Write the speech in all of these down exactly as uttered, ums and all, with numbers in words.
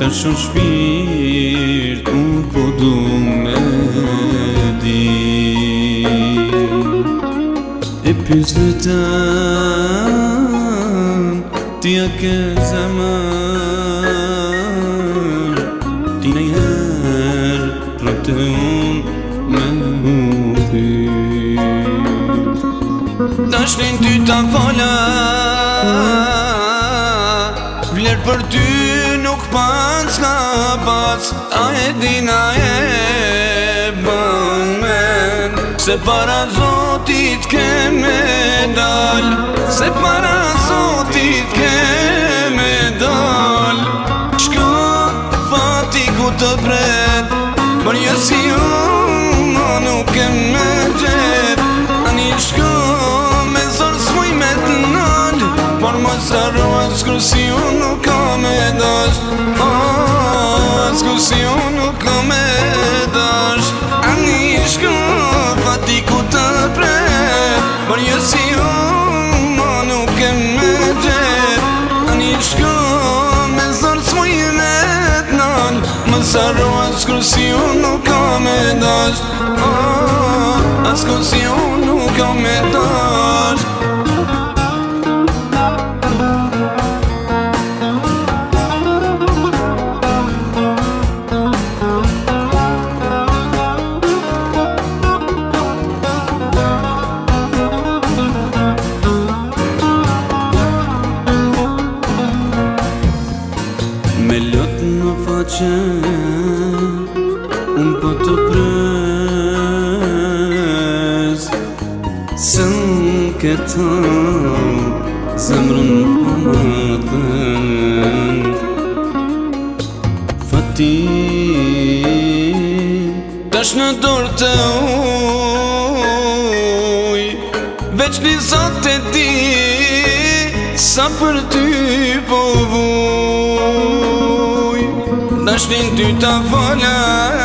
Tash në shpirt unë po du me di E pys vetëm ti a ke zemër Ti nejher rëpte unë me hupi Tash në ty ta fala Vler për ty nuk pan s'ka pas A e din a e bën men Se para Zotit ke me dal Se para Zotit ke me dal Shko fati ku të pret Por jo si unë ma nuk e me gjet Ani shko me zor s'muj me t'nal Por mos arroa s'kur si unë nuk ka me dash S'kur si unë nuk ka me dash Ani shko fati ku të pret Por jo si unë ma nuk e me gjet Ani shko me zor s'muj me t'nal Mos arroa s'kur si unë nuk ka me dash S'kur si unë nuk ka me dash Me lot në faqe Unë po të pres Se në këta Zemrën po më dhen Fatim Tash në dorë të uj Veç një zot e di Sa për ty po vuj Tash një ty ta fala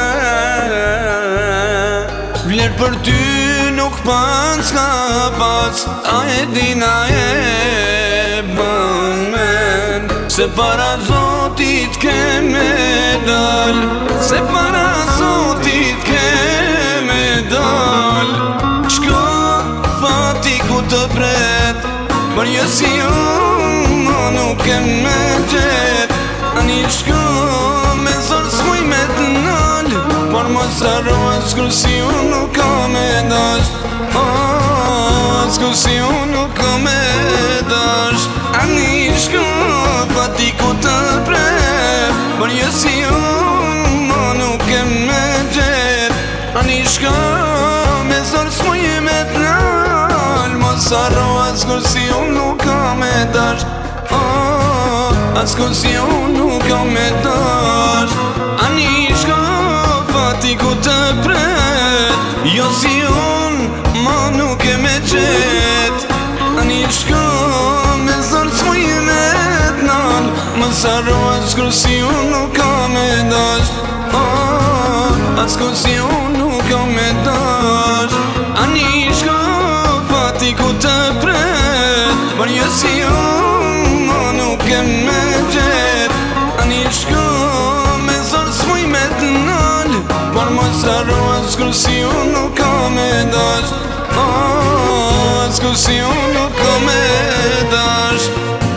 Vler për ty nuk pan s'ka pas A e din a e bën men Se para Zotit ke me dal Se para Zotit ke me dal Shko fati ku të pret Por jo si unë ma nuk e me gjet Ani shko me zor s'muj me t'nal Por mos arroa s'kur si unë nuk ka me dash S'kur si unë nuk ka me dash Ani shko fati ku të pret Por jo si unë ma nuk e me gjet Ani shko me zor s'muj me t'nal Mos arroa s'kur si unë nuk ka me dash S'kur si unë nuk ka me dash Ani shko fati ku të pret Jo si unë ma nuk e me gjet Ani shko me zor s'muj me t'nal Mos arroa s'kur si unë nuk ka me dash S'kur si unë nuk ka me dash Ani shko fati ku të pret Por jo si unë ma nuk e me gjet Ani shko me zor s'muj me t'nal Por mos arroa s'kur si unë nuk ka me dash S'kur si unë nuk ka me dash